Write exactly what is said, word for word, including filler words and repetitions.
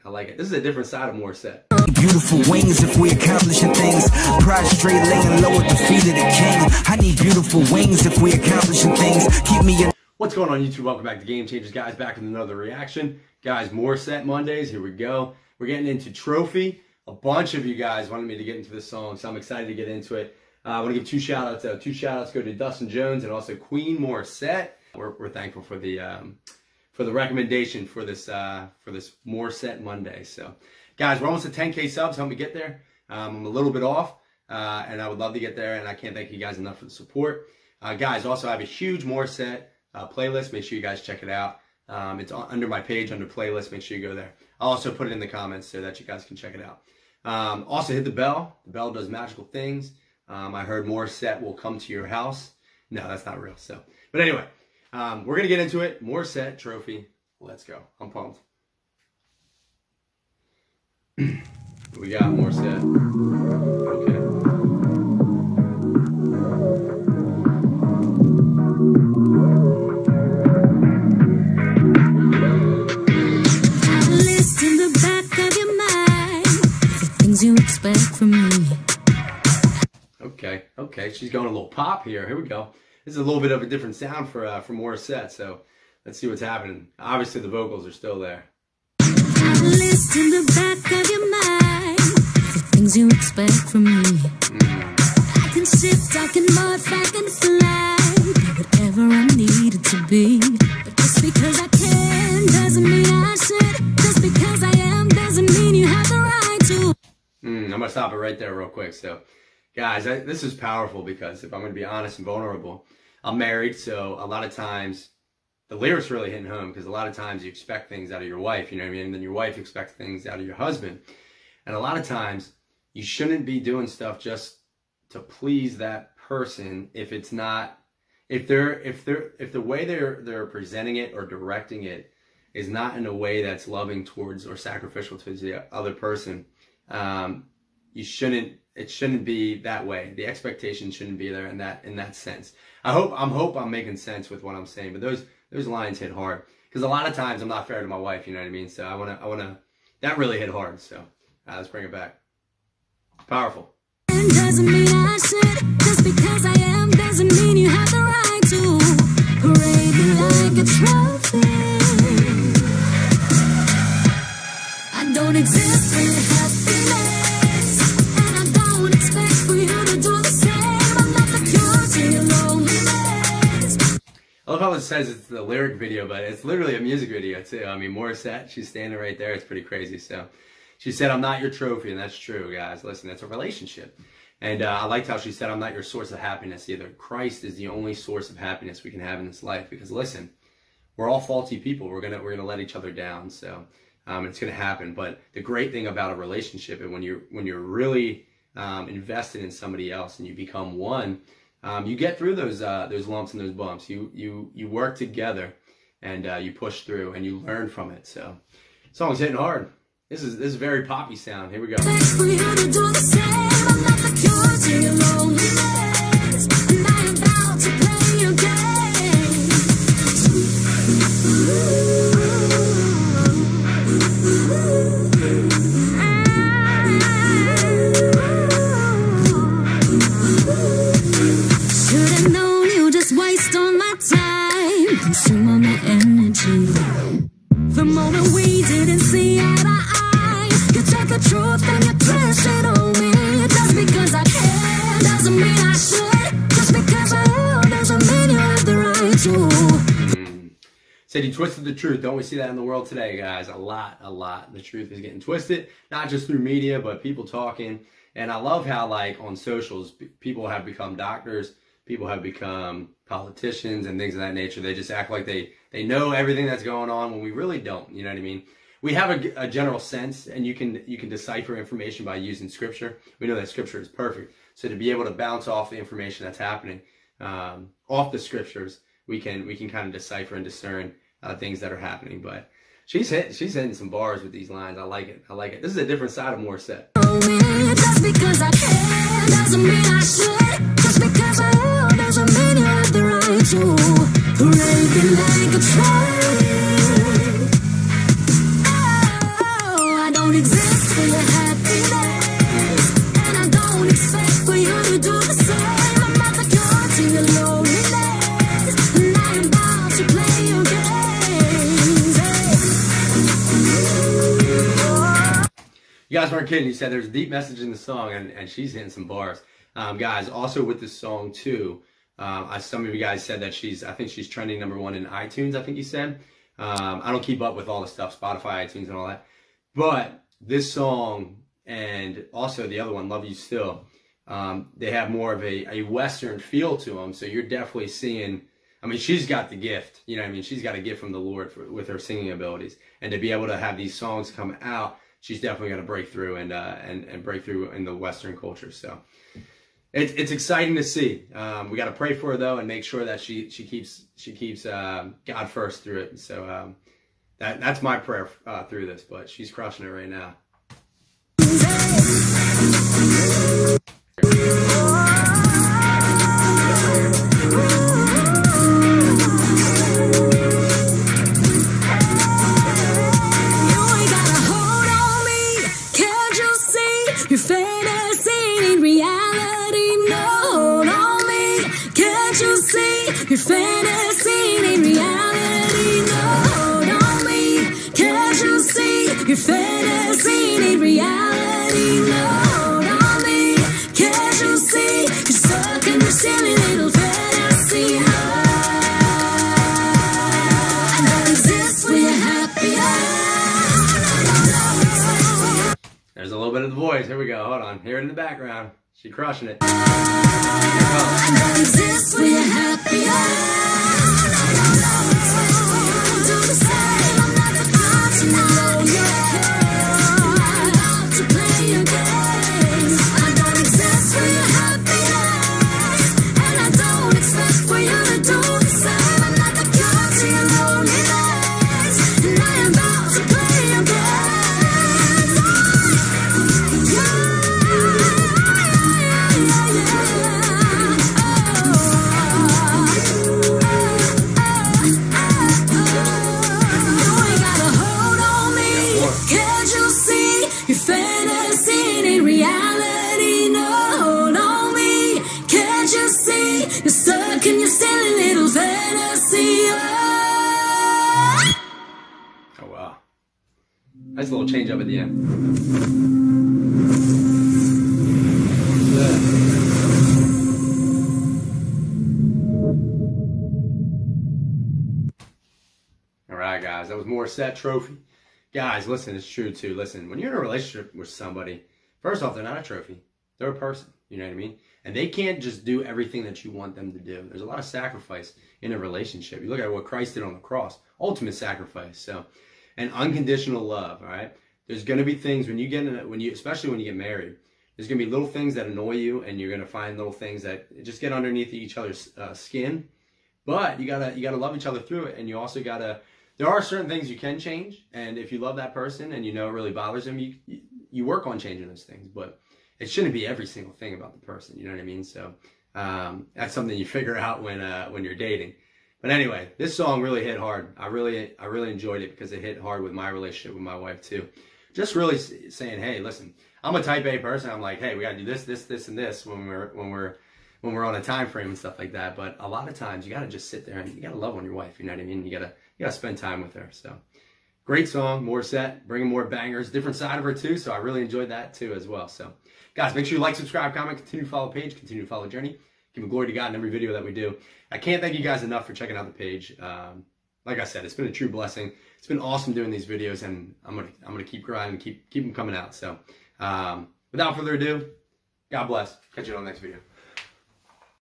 I like it. This is a different side of Morissette. Beautiful wings if we accomplishing things. Prostrate, laying low at the feet of the king. I need beautiful wings if we accomplishing things. Keep me in. What's going on, YouTube? Welcome back to Game Changers, guys. Back with another reaction. Guys, Morissette Mondays. Here we go. We're getting into Trophy. A bunch of you guys wanted me to get into this song, so I'm excited to get into it. Uh, I want to give two shout-outs. Uh, two shout-outs go to Dustin Jones and also Queen Morissette. We're, we're thankful for the um, for the recommendation for this uh, for this Morissette Monday. So, guys, we're almost at ten K subs. Help me get there. Um, I'm a little bit off, uh, and I would love to get there. And I can't thank you guys enough for the support, uh, guys. Also, I have a huge Morissette uh, playlist. Make sure you guys check it out. Um, it's on, under my page under playlist. Make sure you go there. I'll also put it in the comments so that you guys can check it out. Um, also, hit the bell. The bell does magical things. Um, I heard Morissette will come to your house. No, that's not real. So, but anyway, um, we're gonna get into it. Morissette Trophy. Let's go. I'm pumped. We got Morissette. Okay. List in the back of your mind, the things you expect from me. Okay, okay, she's going a little pop here. Here we go. This is a little bit of a different sound for uh, for Morissette, so let's see what's happening. Obviously, the vocals are still there. List in the back of your mind, the things you expect from me. Mm. I can shift, I can morph, I can fly, be whatever I needed to be. But just because I can doesn't mean I should. Just because I am doesn't mean you have the right to. Mm, I'm gonna stop it right there real quick. So, guys, I, this is powerful because if I'm gonna be honest and vulnerable, I'm married, so a lot of times the lyrics really hitting home because a lot of times you expect things out of your wife, you know what I mean? And then your wife expects things out of your husband. And a lot of times you shouldn't be doing stuff just to please that person if it's not, if they're, if they're, if the way they're, they're presenting it or directing it is not in a way that's loving towards or sacrificial to the other person, um, you shouldn't, it shouldn't be that way. The expectation shouldn't be there in that, in that sense. I hope, I'm hope I'm making sense with what I'm saying, but those, those lines hit hard because a lot of times I'm not fair to my wife, you know what I mean? So I want to, I want to, that really hit hard. So uh, let's bring it back. Powerful. And doesn't mean I should. Just because I am doesn't mean you have the right to parade me like a trophy. I don't exist for your happiness, and I don't expect for you to do the same. I'm not the cure to your loneliness. I love how it says it's the lyric video, but it's literally a music video too. I mean, Morissette, she's standing right there. It's pretty crazy. So she said, I'm not your trophy, and that's true, guys. Listen, it's a relationship. And uh, I liked how she said, I'm not your source of happiness either. Christ is the only source of happiness we can have in this life. Because listen, we're all faulty people. We're gonna we're gonna let each other down. So um, it's gonna happen. But the great thing about a relationship, and when you're when you're really um, invested in somebody else and you become one, um, you get through those uh, those lumps and those bumps. You you you work together, and uh, you push through, and you learn from it. So song's hitting hard. This is this is very poppy sound. Here we go. Should've known you just waste all my time, consume all my energy. The moment we didn't see eye to eye, you took the truth and you twist it on me. Just because I can doesn't mean I should. Just because I am doesn't mean you have the right to. Mm. Said he twisted the truth. Don't we see that in the world today, guys? A lot, a lot. The truth is getting twisted, not just through media, but people talking. And I love how, like, on socials, people have become doctors, people have become politicians and things of that nature. They just act like they, they know everything that's going on when we really don't, you know what I mean? We have a, a general sense, and you can you can decipher information by using Scripture. We know that Scripture is perfect. So to be able to bounce off the information that's happening um, off the Scriptures, we can we can kind of decipher and discern uh, things that are happening. But she's hit she's hitting some bars with these lines. I like it. I like it. This is a different side of Morissette. Just because I can doesn't mean I should. Just because I am doesn't mean you have the right to parade me like a trophy. Oh, You guys weren't kidding. You said there's a deep message in the song, and, and she's hitting some bars. Um, guys, also with this song, too, um, I, some of you guys said that she's, I think she's trending number one in iTunes, I think you said. Um, I don't keep up with all the stuff, Spotify, iTunes, and all that. But this song, and also the other one, Love You Still, um, they have more of a, a Western feel to them. So you're definitely seeing, I mean, she's got the gift. You know what I mean? She's got a gift from the Lord for, with her singing abilities. And to be able to have these songs come out, she's definitely going to break through and, uh, and, and break through in the Western culture. So it's, it's exciting to see. Um, we got to pray for her, though, and make sure that she, she keeps, she keeps uh, God first through it. So um, that, that's my prayer uh, through this, but she's crushing it right now. Your fantasy ain't reality, no, on me. Can't you see? Your fantasy ain't reality, no, on me. Can't you see? Your fantasy ain't reality, no, on me. Can't you see? You're stuck in your silly little fantasy. I don't exist where you're happy. There's a little bit of the voice. Here we go. Hold on. Hear it in the background. She crushing it. I don't exist where you're happy. Do the same. I'm not the person I know you care to play your games. I don't exist where you're happy, and I don't expect for you to do the same. I'm not the cure to your loneliness, and I am about to play your games. You're stuck in your silly little fantasy. Oh, wow. Nice little change up at the end. All right, guys. That was Morissette, Trophy. Guys, listen, it's true, too. Listen, when you're in a relationship with somebody, first off, they're not a trophy. They're a person. You know what I mean? And they can't just do everything that you want them to do. There's a lot of sacrifice in a relationship. You look at what Christ did on the cross, ultimate sacrifice. So, and unconditional love. All right. There's going to be things when you get in, when you, especially when you get married. There's going to be little things that annoy you, and you're going to find little things that just get underneath each other's uh, skin. But you gotta you gotta love each other through it, and you also gotta. There are certain things you can change, and if you love that person and you know it really bothers them, you you work on changing those things. But it shouldn't be every single thing about the person, you know what I mean? So um, that's something you figure out when uh, when you're dating. But anyway, this song really hit hard. I really I really enjoyed it because it hit hard with my relationship with my wife too. Just really saying, hey, listen, I'm a type A person. I'm like, hey, we gotta do this, this, this, and this when we're when we're when we're on a time frame and stuff like that. But a lot of times you gotta just sit there and you gotta love on your wife. You know what I mean? You gotta you gotta spend time with her. So great song, Morissette, bringing more bangers, different side of her too. So I really enjoyed that too as well. So. Guys, make sure you like, subscribe, comment, continue to follow the page, continue to follow the journey. Give glory to God in every video that we do. I can't thank you guys enough for checking out the page. Um, like I said, it's been a true blessing. It's been awesome doing these videos, and I'm gonna I'm gonna keep grinding, keep keep them coming out. So, um, without further ado, God bless. Catch you on the next video.